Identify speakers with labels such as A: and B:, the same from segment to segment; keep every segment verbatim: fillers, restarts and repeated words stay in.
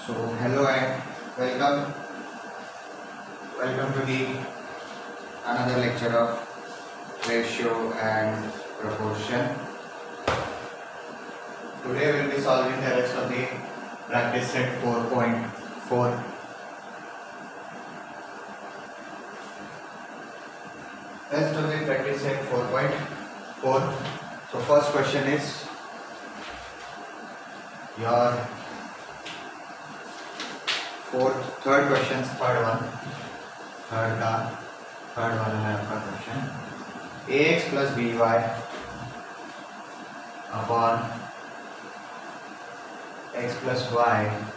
A: So hello and welcome welcome to the another lecture of ratio and proportion. Today we will be solving the rest of the practice set four point four. Rest of the practice set four point four. So first question is your fourth third question, third one third का third वाला है आपका question ax plus by upon x plus y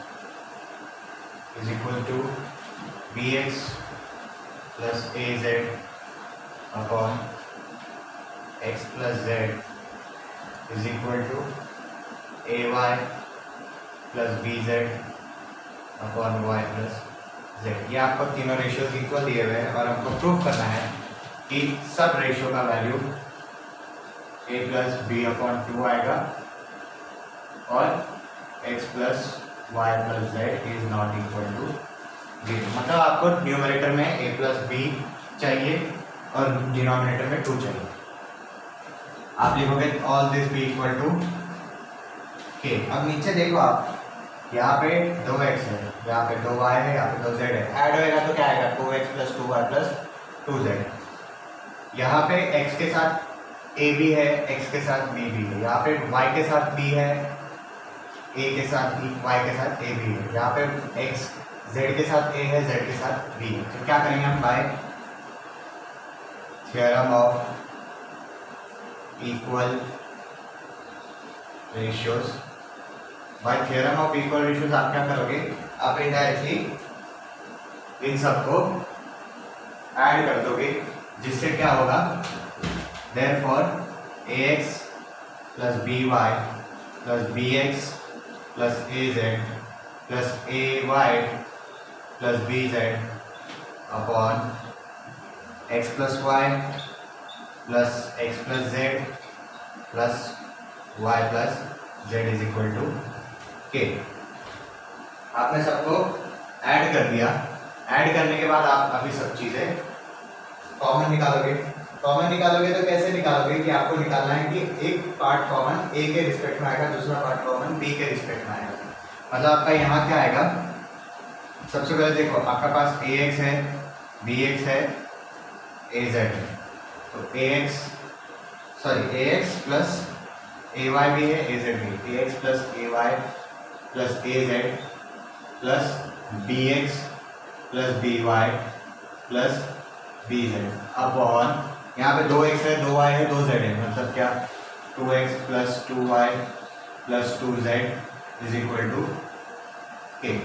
A: is equal to bx plus az upon x plus z is equal to ay plus bz upon Y plus Z. ये आपको तीनों ratios equal दिए हुए हैं और हमको प्रूफ करना है कि सब रेशियो का value A plus B upon two आएगा और X plus Y plus Z is not equal to zero. मतलब आपको न्यूमरेटर में ए प्लस बी चाहिए और डिनोमिनेटर में टू चाहिए। आप लिखोगे all this be equal to के। अब नीचे देखो आप, यहाँ पे दो x है, यहाँ पे दो y है, यहाँ पे दो z है। ऐड होएगा तो क्या आएगा? Two X plus two Y plus two Z. यहाँ पे x के साथ a भी है, x के साथ b भी है। यहाँ पे y के साथ b है, a के साथ b, y के साथ a भी है। यहाँ पे x z के साथ a है, z के साथ b है। तो क्या करेंगे हम? By theorem of equal ratios by theorem of equal ratios आप क्या करोगे? आप इनडायरेक्टली इन सबको ऐड कर दोगे, जिससे क्या होगा? Therefore ax plus by plus bx plus az plus ay plus bz upon x plus y plus x plus z plus y plus z is equal to K. आपने सबको ऐड कर दिया। ऐड करने के बाद आप अभी सब चीजें कॉमन निकालोगे। कॉमन निकालोगे तो कैसे निकालोगे कि आपको निकालना है कि एक पार्ट कॉमन a के रिस्पेक्ट में आएगा, दूसरा पार्ट कॉमन b के रिस्पेक्ट में आएगा। मतलब आपका यहाँ क्या आएगा? सबसे पहले देखो, आपका पास ax है, bx है, az है। तो ax sorry ax plus ay भी है, az भी है। ax plus ay plus az plus bx plus by plus bz upon यहाँ पे दो x है, दो y है, दो z है। मतलब क्या? Two X plus two Y plus two Z is equal to के।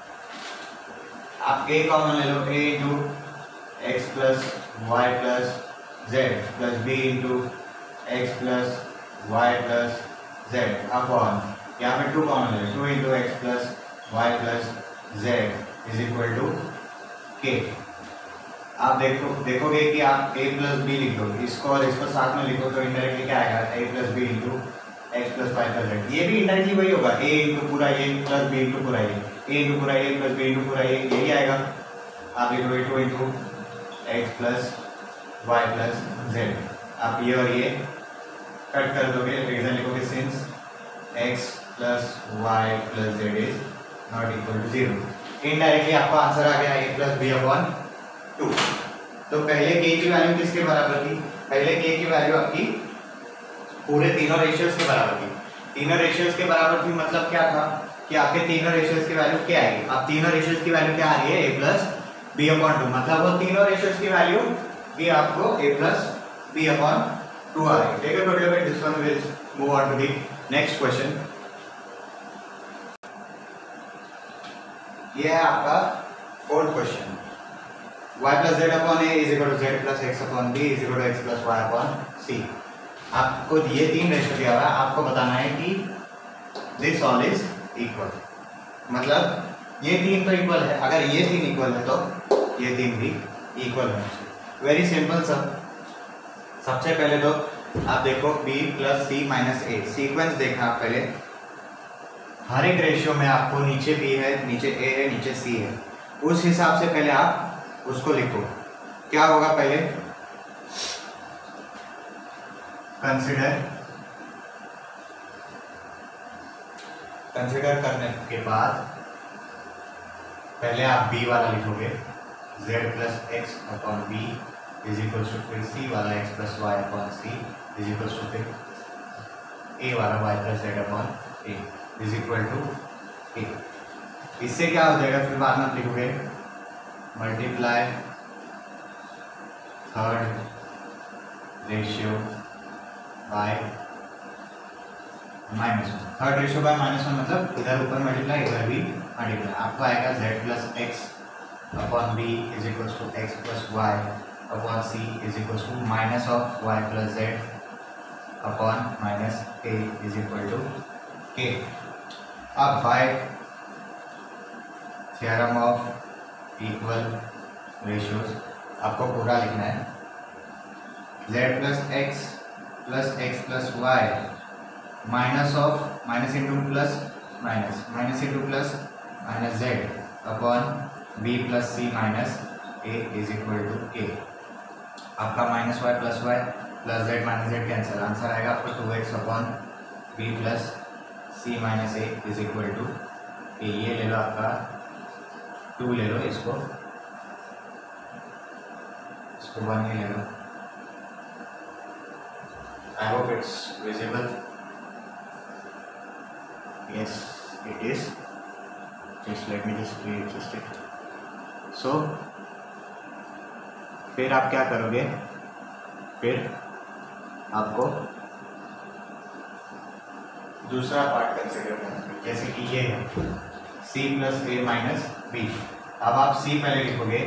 A: आप a कॉमन ले लो, a into X plus Y plus Z plus b into X plus Y plus Z upon यहाँ पे टू कॉमन ले, two into X plus Y plus Z is equal to के। आप देखो देखोगे कि आप a प्लस बी लिख दो, इसको और इसको साथ में लिखो तो इनडायरेक्टली क्या आएगा? a plus B into X plus Y plus Z. ये भी इनडायरेक्टली वही होगा, a इंटू पूरा a प्लस बी इंटू पूरा a, a इंटू पूरा a प्लस बी इंटू पूरा a, यही आएगा। आप लिखोगे two into X plus Y plus Z. आप ये और ये कट कर दोगे, रीजन लिखोगे since x plus Y plus Z is not equal to zero. Indirectly आपका आंसर आ गया a plus B upon two. तो पहले k की वैल्यू किसके बराबर थी? पहले k की वैल्यू आपकी पूरे तीनों रेशियोज के बराबर थी। तीनों रेशियोज के बराबर थी मतलब क्या था कि आपके तीनों रेशियोज की वैल्यू क्या आएगी? आप तीनों रेशियोज की वैल्यू क्या आ रही है? a plus B upon two. मतलब वो तीनों रेशियोज की वैल्यू भी आपको a plus B upon two आ रही है। Take a total this one will move on to the next question. ये है आपका fourth question. y plus Z upon A is equal to Z plus X upon B is equal to X plus Y upon C. आपको ये तीन ratio दिया हुआ है, आपको बताना है कि दिस ऑल इज इक्वल। मतलब ये तीन तो इक्वल है, अगर ये तीन इक्वल है तो ये तीन भी इक्वल है। वेरी सिंपल सब। सबसे पहले तो आप देखो b plus C minus A, sequence देखना आप पहले। हर एक रेशियो में आपको नीचे बी है, नीचे ए है, नीचे सी है, उस हिसाब से पहले आप उसको लिखो। क्या होगा पहले, कंसिडर कंसिडर करने के बाद पहले आप b वाला लिखोगे, z plus X upon B is equal to फिर c वाला x plus Y upon C is equal to फिर a वाला y plus Z upon A is equal to A. इससे क्या हो जाएगा, फिर बाद में आप लिखोगे multiply third ratio by minus one. Third ratio by minus one मतलब इधर ऊपर मल्टीप्लाई इधर भी मल्टीप्लाई, आपको आएगा z plus X upon B is equal to X plus Y upon C is equal to minus of Y plus Z upon minus A is equal to के। अब by theorem of equal ratios आपको पूरा लिखना है, z plus x plus x plus Y minus of minus into plus minus minus into plus minus Z upon B plus C minus A is equal to K. आपका minus Y plus Y plus Z minus Z cancel, answer आएगा आपको two x upon B plus C minus A is equal to A. ये ले लो आपका to ले लो, इसको इसको one ही ले लो। I hope it's visible. Yes, it is. Just let me just readjust it. So, फिर आप क्या करोगे, फिर आपको दूसरा पार्ट कंसिडर करना है, जैसे कि ये है c प्लस ए माइनस बी। अब आप c पहले लिखोगे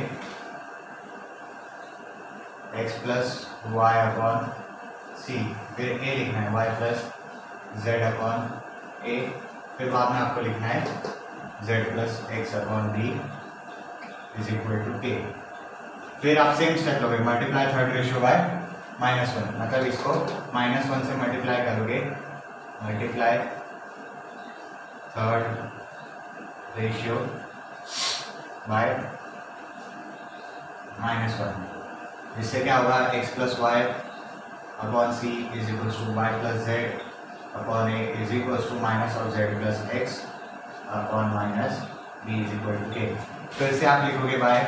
A: x plus Y upon C, फिर a लिखना है y plus Z upon A, फिर बाद में आपको लिखना है z plus X upon B is equal to K. फिर आप सेम स्टेप लोगे, multiply third ratio by minus one, मतलब इसको माइनस वन से मल्टीप्लाई करोगे, multiply third ratio by minus one, जिससे क्या होगा x plus Y upon C is equal to Y plus Z upon A is equal to minus of Z plus X upon minus B is equal to K. फिर से आप लिखोगे by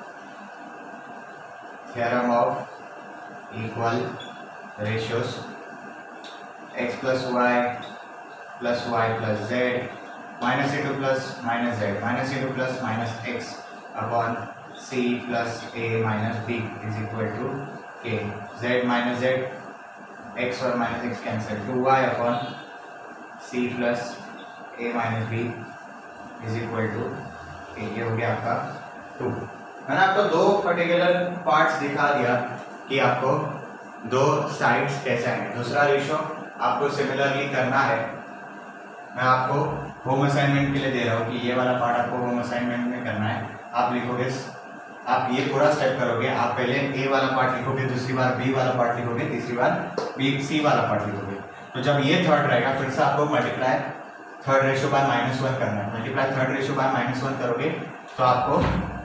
A: theorem of equal ratios, X plus Y plus Y plus Z minus into plus minus Z minus into plus minus X upon C plus A minus B is equal to K. Z minus Z x और minus x cancel, two Y upon C plus A minus B is equal to A. ये हो गया आपका to. मैंने आपको दो particular parts दिखा दिया कि आपको दो साइड्स कैसे आएंगे। दूसरा रेशियो आपको सिमिलरली करना है, मैं आपको होम असाइनमेंट के लिए दे रहा हूँ कि ये वाला पार्ट आपको होम असाइनमेंट में करना है। आप लिखोगे, आप ये पूरा स्टेप करोगे, आप पहले ए वाला पार्ट लिखोगे, दूसरी बार बी वाला पार्ट लिखोगे, तीसरी बार बी सी वाला पार्ट लिखोगे। तो जब ये थर्ड रहेगा फिर से आपको multiply third ratio by minus one करना है। Multiply third ratio by minus one करोगे तो आपको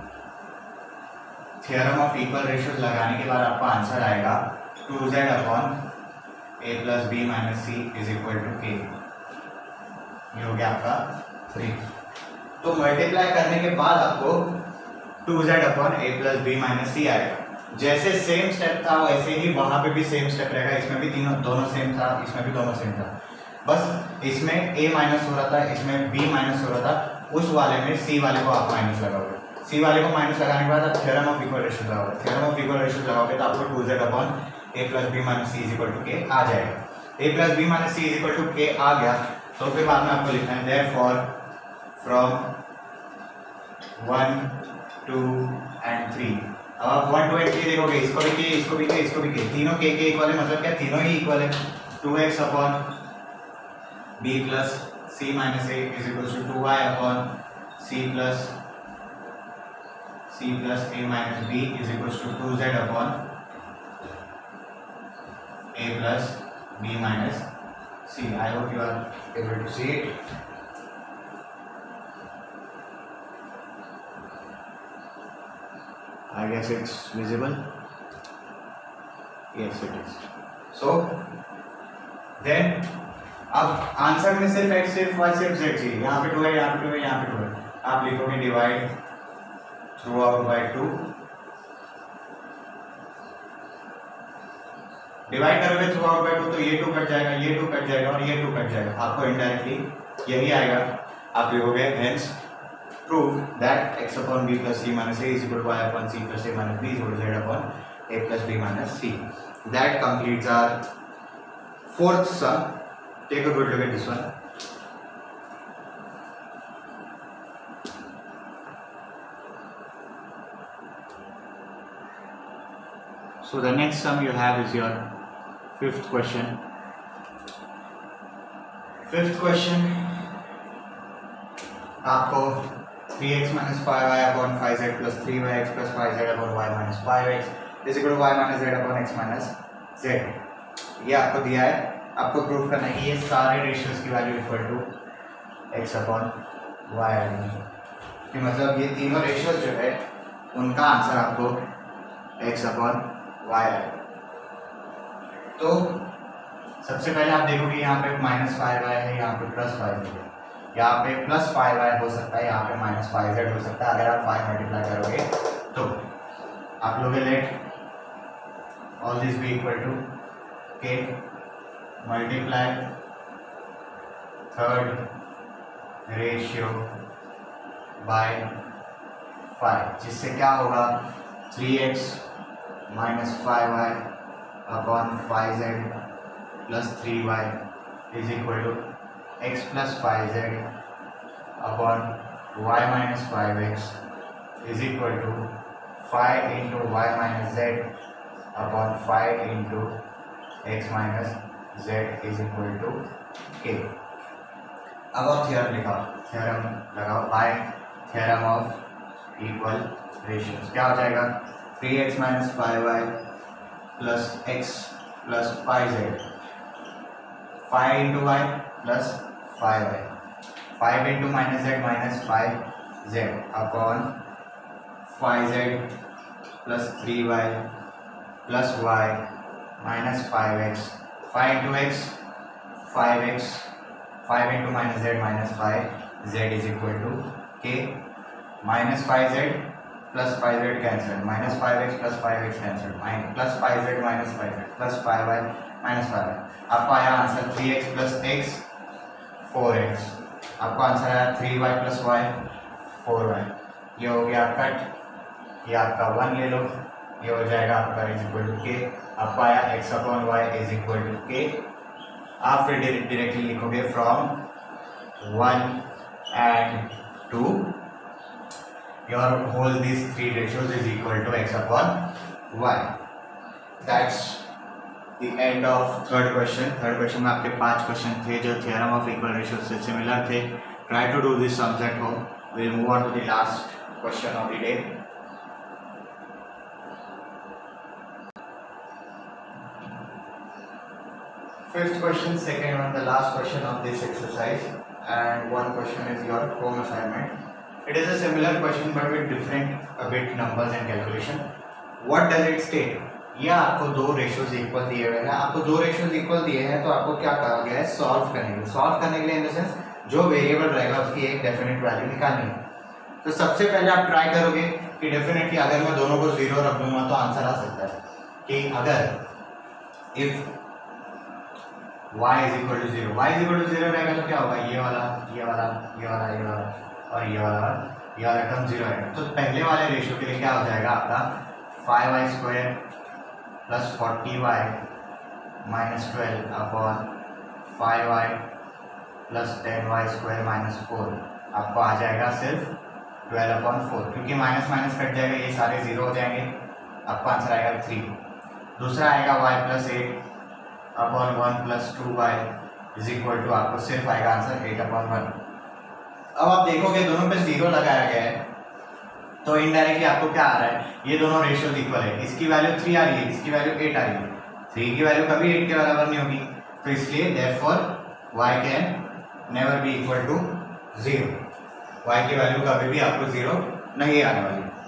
A: थ्योरम ऑफ इक्वल रेशियोज लगाने के बाद आपका आंसर आएगा two z upon a plus b minus c is equal to k. ये हो गया आपका थ्री। तो मल्टीप्लाई करने के बाद आपको two z upon a plus b minus c आएगा। जैसे सेम स्टेप था वैसे ही वहां पे भी सेम स्टेप रहेगा, इसमें भी तीनों दोनों सेम था, इसमें भी दोनों सेम था, बस इसमें a माइनस हो रहा था, इसमें b माइनस हो रहा था, उस वाले में c वाले को आप माइनस लगाओगे। c वाले को माइनस लगाने के बाद आप थ्योरम ऑफ इक्वल रेशियो लगाओगे। थ्योरम ऑफ इक्वल रेशियो लगाओगे तो आपको two z upon a plus b minus c is equal to k आ जाएगा। a plus b minus c is equal to k आ गया तो फिर बाद में आपको लिखना है therefore from one two and three. अब आप वन टू एंड थ्री देखोगे, इसको भी के, इसको भी के, इसको भी के, तीनों के के इक्वल है, मतलब क्या तीनों ही इक्वल है। Two x upon B plus C minus A is equal to two Y upon C plus c plus A minus B is equal to two z upon a plus b minus c. I hope you are able to see it. I guess it's visible. Yes, it is. So then अब answer में सिर्फ x सिर्फ y सिर्फ z चाहिए. यहाँ पे to है, यहाँ पे टू है, यहाँ पे टू है. आप लिखोगे divide throughout by two. Divide करोगे थ्रू आउट बाई टू तो ये टू कट जाएगा, ये टू कट जाएगा और ये टू कट जाएगा. आपको इनडायरेक्टली यही आएगा. आप लिखोगे hence prove that x upon b plus c minus a is equal to y upon c plus a minus b is equal to z upon a plus b minus c. That completes our fourth sum. Take a good look at this one. So the next sum you have is your fifth question. Fifth question आपको three x minus five y upon five z plus three y x plus five z upon y minus five x is equal to y minus Z upon x minus z. ये आपको दिया है. आपको proof करना है कि ये सारे रेशियोज की value equal to x upon y आएगी. कि मतलब ये तीनों रेशियोज जो है उनका आंसर आपको एक्स अपॉन वाई आएगा. तो सबसे पहले आप देखोगे यहाँ पे माइनस फाइव वाई है, यहाँ पे प्लस फाइव है. यहाँ पे प्लस फाइव वाई हो सकता है, यहाँ पे माइनस फाइव जेड हो सकता है. अगर आप फाइव मल्टीप्लाई करोगे तो आप लोग let all this be equal to k multiply third ratio by five, जिससे क्या होगा three x minus five y upon five z plus three y is equal to x plus five z upon y minus five x is equal to five into y minus z upon five into x minus z is equal to k. अब आप theorem लिखाओ. Theorem लगाओ by theorem of equal ratios. क्या हो जाएगा three x minus five y plus x plus five z five into y plus five है. Five into minus Z minus five z upon five z plus three y plus Y minus five x. Five into x five x five into minus Z minus five z is equal to k. Minus five z plus five z cancel, minus five x plus five x cancel, minus plus five z minus five z plus five y minus five y. आपको आया answer three x plus x four x. आपको answer आया three y plus y four y. ये हो गया cut. ये आपका one ले लो, ये हो जाएगा आपका इज इक्वल टू के. आपको आया x upon y is equal to के. आप फिर डायरेक्टली लिखोगे from one and two your whole this three ratios is equal to x upon y. That's The end of third question. Third question में आपके पांच question थे जो theorem of equal ratios से सिमिलर थे. Try to do this sums at home. We'll move on to the last question of the day. Fifth question, second one, the last question of this exercise, and one question is your home assignment. It is a similar question but with different a bit numbers and calculation. What does it state? ये आपको दो ratios equal दिए हुए हैं. आपको दो ratios equal दिए हैं तो आपको क्या कहा गया है सॉल्व करने के लिए. सॉल्व करने के लिए इन द सेंस जो वेरिएबल रहेगा उसकी एक डेफिनेट वैल्यू निकालनी है. तो सबसे पहले आप ट्राई करोगे कि डेफिनेटली अगर मैं दोनों को जीरो रख दूंगा तो आंसर आ सकता है. कि अगर if y is equal to zero, y is equal to zero रहेगा तो क्या होगा ये वाला ये वाला ये वाला ये वाला और ये वाला ये वाला टर्म जीरो आएगा. तो पहले वाले रेशियो के लिए क्या हो जाएगा आपका five y square plus forty y minus twelve upon five y plus ten y square minus four. आपको आ जाएगा सिर्फ ट्वेल्व अपॉन फोर, क्योंकि माइनस माइनस कट जाएगा, ये सारे जीरो हो जाएंगे. आपको आंसर आएगा थ्री. दूसरा आएगा y plus eight upon one plus two y is equal to आपको सिर्फ आएगा आंसर एट अपॉन वन. अब आप देखोगे दोनों पे जीरो लगाया गया है तो इनडायरेक्टली आपको क्या आ रहा है ये दोनों रेशियोज इक्वल है. इसकी वैल्यू थ्री आ रही है, इसकी वैल्यू एट आ रही है. थ्री की वैल्यू कभी एट के बराबर नहीं होगी. तो इसलिए therefore y can never be equal to zero. y की वैल्यू कभी भी आपको जीरो नहीं आने वाली.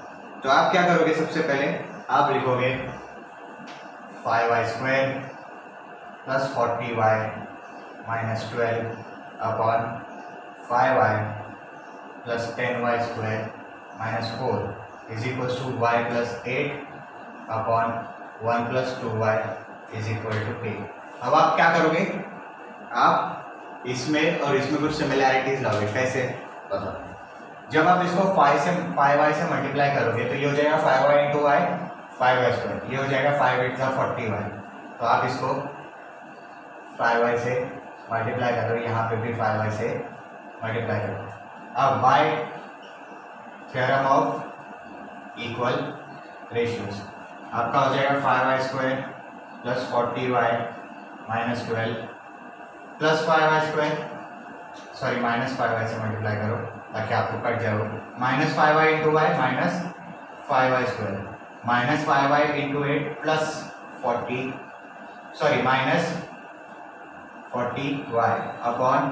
A: तो आप क्या करोगे, सबसे पहले आप लिखोगे five y square plus forty y minus twelve upon five y plus ten y square minus four is equal to Y plus eight upon one plus two y is equal to के। अब आप क्या करोगे, आप इसमें और इसमें कुछ सिमिलैरिटीज लाओगे। कैसे बताओ, जब आप इसको फाइव से फाइव वाई से मल्टीप्लाई करोगे तो ये हो जाएगा five y into y five y square, ये हो जाएगा फाइव एट सा फोर्टी वाई। तो आप इसको फाइव वाई से मल्टीप्लाई करो, यहाँ पे भी फाइव वाई से मल्टीप्लाई करो। अब by theorem of equal ratios आपका हो जाएगा five y square plus forty y minus twelve plus five y square, sorry minus five y से मल्टीप्लाई करो ताकि आपको कट जाए। Minus five y into y minus five y square minus five y into eight plus forty sorry minus forty y upon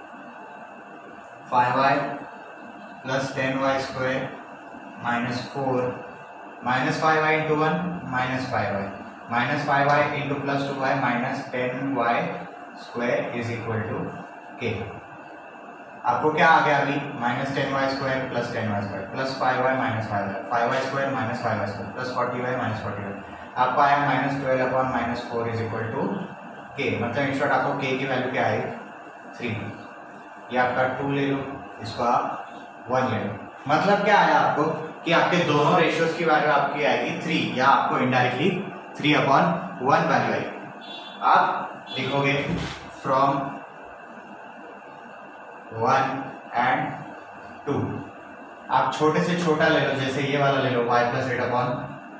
A: five y plus ten y square minus four minus five y into one minus five y minus five y into plus two y minus ten y square is equal to k. आपको क्या आ गया अभी, minus ten y square plus ten y square plus five y minus five y five y square minus five y square plus forty y minus forty y आपको आया minus twelve upon minus four is equal to k. मतलब in short आपको के की value क्या I three. ये आपका to ले लो, इसको आप वन ले लो। मतलब क्या आया आपको कि आपके दोनों रेशियोज की वैल्यू आपकी आएगी थ्री, या आपको indirectly three upon one value आएगी। आप लिखोगे फ्रॉम वन एंड टू। आप छोटे से छोटा ले लो, जैसे ये वाला ले लो y plus eight upon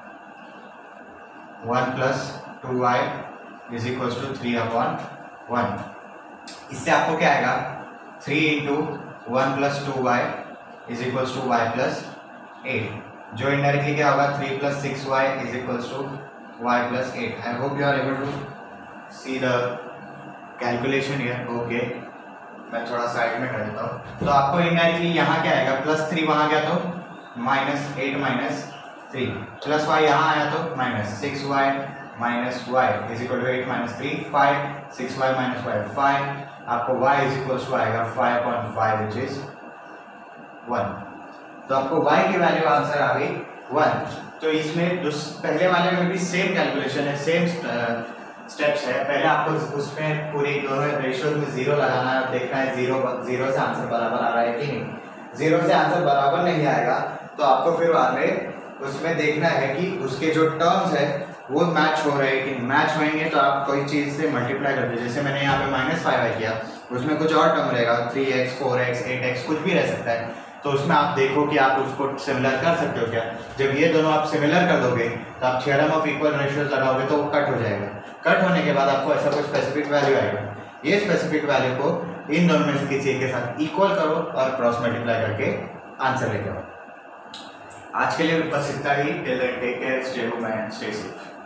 A: one plus two y is equal to three upon one. इससे आपको क्या आएगा, three into one plus two y is equal to Y plus eight, जो इनडायरेक्टली क्या होगा three plus six y is equal to Y plus eight. I hope you are able to see the calculation here. Okay, मैं थोड़ा side में कर देता हूँ। तो आपको इनडायरेक्टली यहाँ क्या आएगा, प्लस थ्री वहाँ गया तो minus eight minus three plus y यहाँ आया तो minus six y minus y is equal to eight minus three five six y minus y five. आपको y इज इक्वल टू आएगा five point five which is one. तो आपको y की value answer आ गई one. तो इसमें पहले वाले में भी सेम कैलकुलेशन है, सेम स्टेप्स है। पहले आपको उसमें पूरी दोनों रेशियो में जीरो लगाना है, देखना है जीरो जीरो से आंसर बराबर आ रहा है कि नहीं। जीरो से आंसर बराबर नहीं आएगा तो आपको फिर बाद में उसमें देखना है कि उसके जो टर्म्स है वो मैच हो रहे हैं कि मैच होंगे तो आप कोई चीज़ से मल्टीप्लाई कर दो। जैसे मैंने यहाँ पे माइनस फाइव आई किया, उसमें कुछ और टर्म रहेगा three x four x eight x कुछ भी रह सकता है, तो उसमें आप देखो कि आप उसको सिमिलर कर सकते हो क्या। जब ये दोनों आप सिमिलर कर दोगे तो आप थ्योरम ऑफ इक्वल रेशियोज लगाओगे तो वो कट हो जाएगा। कट होने के बाद आपको ऐसा कोई स्पेसिफिक वैल्यू आएगा, ये स्पेसिफिक वैल्यू को इन दोनों में से किसी एक के साथ इक्वल करो और क्रॉस मल्टीप्लाई करके आंसर लेके आओ। आज के लिए बस इतना ही। Till then take care, stay home and stay safe.